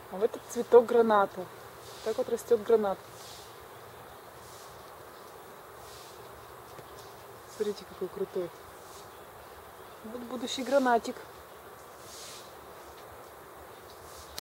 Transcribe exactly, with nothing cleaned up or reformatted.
А в этот цветок граната. Так вот растет гранат. Смотрите, какой крутой. Вот будущий гранатик.